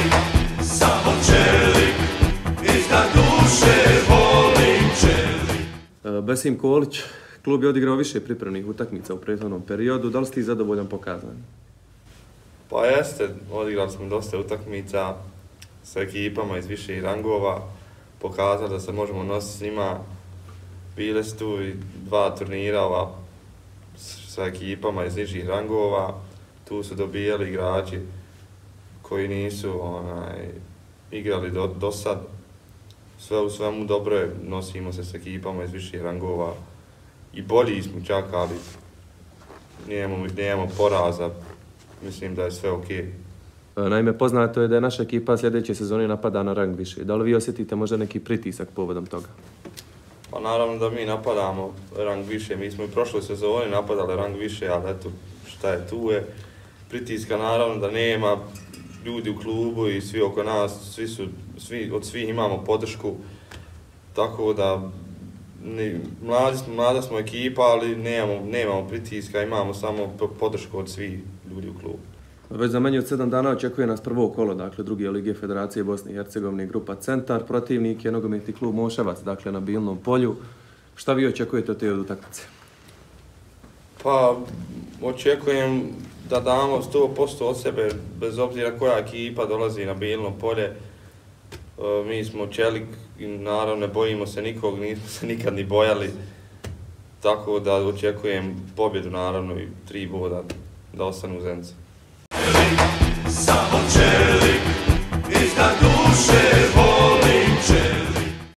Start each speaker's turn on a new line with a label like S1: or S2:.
S1: samo čelik, iznad duše volim čelik.
S2: Besim Kolić, klub je odigrao više pripremnih utakmica u prethodnom periodu. Da li si ti zadovoljan pokazanjem?
S3: Pa jeste, odigrali smo dosta utakmica sa ekipama iz viših rangova, pokazali da se možemo nositi s njima. Bile su tu i 2 turnira sa ekipama iz nižih rangova, tu su dobijali igrači koji nisu igrali do sad. Sve u svemu dobro je, nosimo se s ekipama iz viših rangova i bolji smo čak, ali nemamo poraza, mislim da je sve okej.
S2: Naime, poznato je da je naša ekipa sljedeće sezone napada na rang više. Da li vi osjetite možda neki pritisak povodom toga?
S3: Pa naravno da mi napadamo rang više, mi smo i prošle sezone napadali rang više, ali eto šta je tu je. Pritiska naravno da nema, ljudi u klubu i svi oko nas, od svih imamo podršku, tako da mlada smo ekipa, ali nemamo pritiska, imamo samo podršku od svih ljudi u klubu.
S2: Već za manje od 7 dana očekuje nas prvo kolo, dakle druge lige Federacije Bosne i Hercegovine, grupa Centar. Protivnik je nogometni klub Moševac, dakle na Bilnom polju. Šta vi očekujete od te utakmice?
S3: Pa očekujem da damo 100% od sebe, bez obzira koja ekipa dolazi na Bilno polje. Mi smo čelik i naravno ne bojimo se nikog, nismo se nikad ni bojali. Tako da očekujem pobjedu naravno i 3 boda da ostanu u Zenici.
S1: Samo čelik, iznad duše volim.